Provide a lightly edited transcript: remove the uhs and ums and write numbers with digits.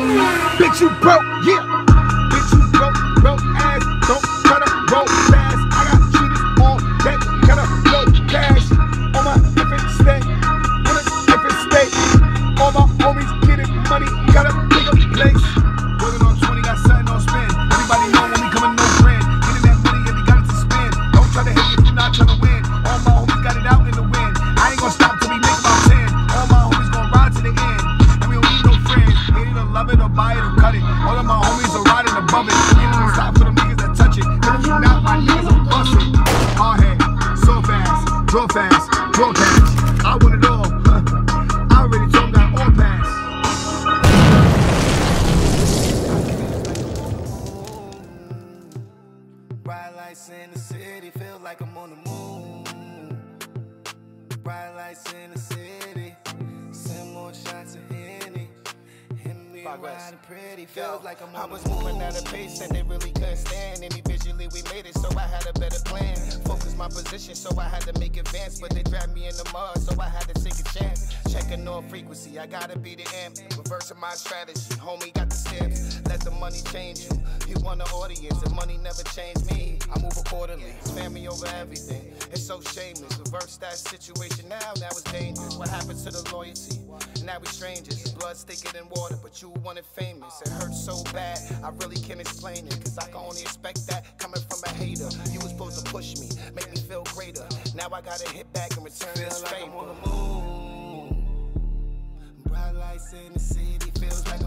Bitch, you broke, yeah. Bitch, you broke ass. Don't try to roll fast. I got cheaters on that kind of low cash. On my different state, on a different state. All my homies getting money, got a bigger place. Working on 20, got something on spin. Everybody know when we coming, no friend. Getting that money, yeah, we got it to spend. Don't try to hit me if you're not trying to win. All my homies got it out in the wind. I ain't gonna stop till we make about 10. All my homies gonna ride to the end. And we don't need no friends. Hate it or love it or buy it or cut it. All of my homies are riding above it. Ain't no stop for them niggas that touch it. Cause if you not, my niggas are busted. Hard head, so fast, draw fast, draw cash. I want it all. I already told them got all pass. Bright lights in the city, feel like I'm on the moon. Bright lights in the city, send more shots of Henny. Hit me riding pretty, feels like I'm on the moon. I was moving at a pace that they really couldn't stand. Individually we made it, so I had a better plan. Focus my position, so I had to make advance. But they dragged me in the mud, so I had to take a chance. Checking on frequency, I gotta be the amp. Reversing my strategy, homie got the steps. Let the money change you. You want an audience, and money never changed me. I move accordingly, it's family over everything. It's so shameless, reverse that situation now it's dangerous. What happened to the loyalty? Now we strangers, blood's thicker than water, but you wanted famous. It hurts so bad, I really can't explain it. Cause I can only expect that coming from a hater. You was supposed to push me, make me feel greater. Now I gotta hit back and return this favor. I'm on the moon. Bright lights in the city, feels like